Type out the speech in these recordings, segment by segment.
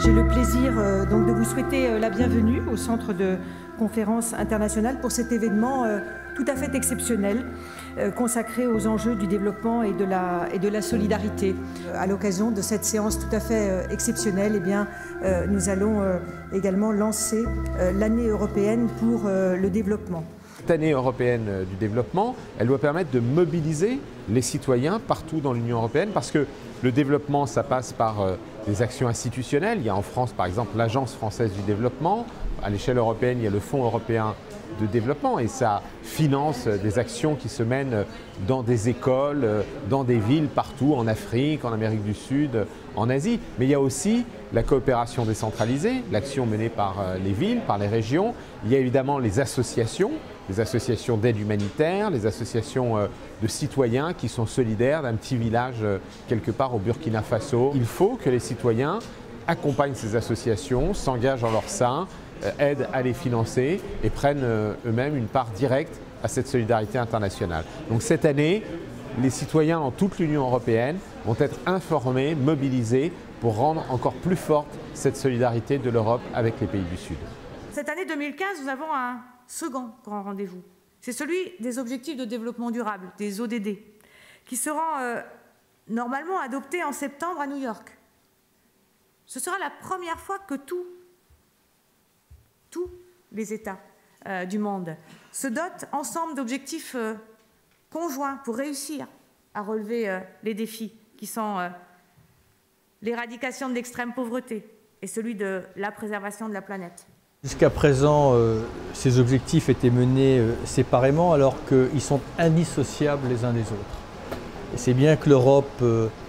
J'ai le plaisir donc de vous souhaiter la bienvenue au Centre de conférence internationale pour cet événement tout à fait exceptionnel consacré aux enjeux du développement et de la solidarité. À l'occasion de cette séance tout à fait exceptionnelle, eh bien, nous allons également lancer l'année européenne pour le développement. Cette année européenne du développement, elle doit permettre de mobiliser les citoyens partout dans l'Union européenne parce que le développement, ça passe par des actions institutionnelles. Il y a en France, par exemple, l'Agence française du développement. À l'échelle européenne, il y a le Fonds européen de développement et ça finance des actions qui se mènent dans des écoles, dans des villes partout, en Afrique, en Amérique du Sud, en Asie. Mais il y a aussi la coopération décentralisée, l'action menée par les villes, par les régions. Il y a évidemment les associations d'aide humanitaire, les associations de citoyens qui sont solidaires d'un petit village quelque part au Burkina Faso. Il faut que les citoyens accompagnent ces associations, s'engagent en leur sein, aident à les financer et prennent eux-mêmes une part directe à cette solidarité internationale. Donc cette année, les citoyens dans toute l'Union européenne vont être informés, mobilisés pour rendre encore plus forte cette solidarité de l'Europe avec les pays du Sud. Cette année 2015, nous avons un second grand rendez-vous. C'est celui des objectifs de développement durable, des ODD, qui seront normalement adoptés en septembre à New York. Ce sera la première fois que tous les États du monde se dotent ensemble d'objectifs conjoints pour réussir à relever les défis qui sont l'éradication de l'extrême pauvreté et celui de la préservation de la planète. Jusqu'à présent, ces objectifs étaient menés séparément alors qu'ils sont indissociables les uns des autres. Et c'est bien que l'Europe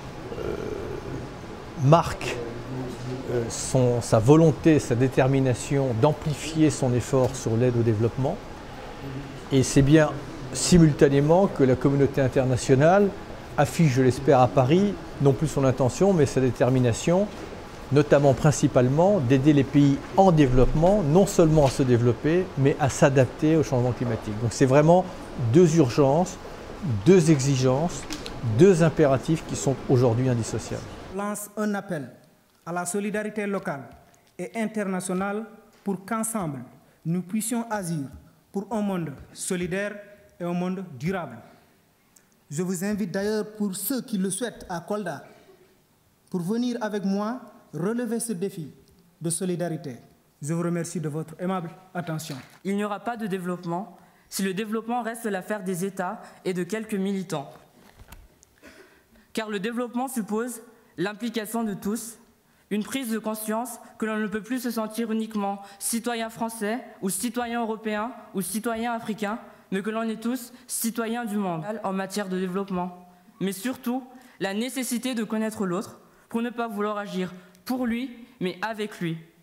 marque sa volonté, sa détermination d'amplifier son effort sur l'aide au développement. Et c'est bien simultanément que la communauté internationale affiche, je l'espère à Paris, non plus son intention, mais sa détermination, notamment principalement d'aider les pays en développement, non seulement à se développer, mais à s'adapter au changement climatique. Donc c'est vraiment deux urgences, deux exigences, deux impératifs qui sont aujourd'hui indissociables. Je lance un appel à la solidarité locale et internationale pour qu'ensemble, nous puissions agir pour un monde solidaire et un monde durable. Je vous invite d'ailleurs, pour ceux qui le souhaitent, à Kolda, pour venir avec moi relever ce défi de solidarité. Je vous remercie de votre aimable attention. Il n'y aura pas de développement si le développement reste l'affaire des États et de quelques militants. Car le développement suppose l'implication de tous, une prise de conscience que l'on ne peut plus se sentir uniquement citoyen français ou citoyen européen ou citoyen africain, mais que l'on est tous citoyens du monde en matière de développement. Mais surtout, la nécessité de connaître l'autre pour ne pas vouloir agir pour lui, mais avec lui.